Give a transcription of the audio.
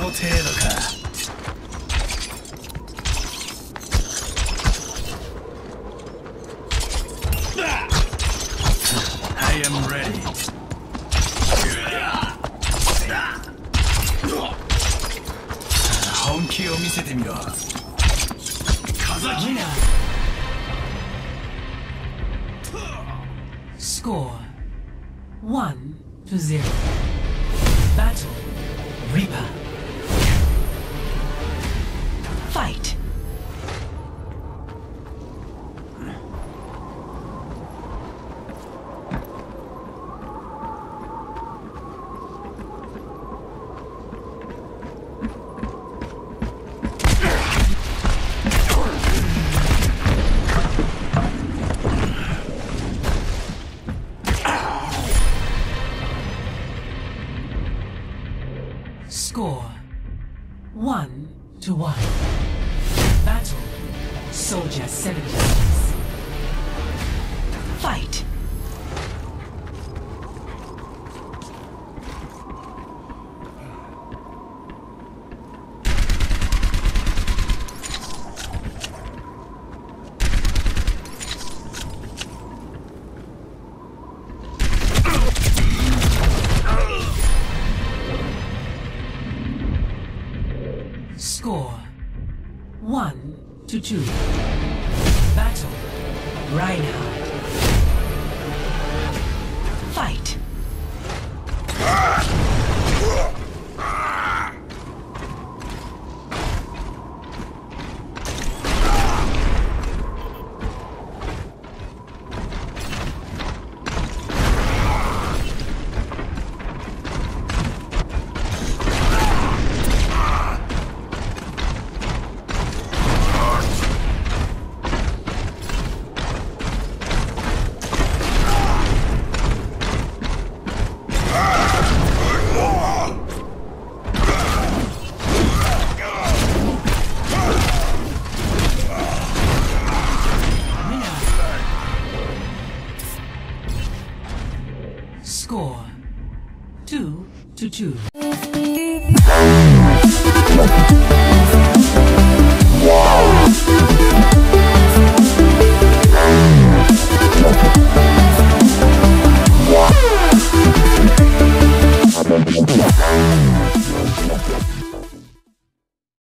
程度か。I am ready. 本気を見せてみろ。風木。 Score 1-0. Battle Reaper. Fight. Score 1-1. Battle Soldier 76. Fight. Score 1-2. Battle Reinhardt. Fight. Score 2-2. Wow.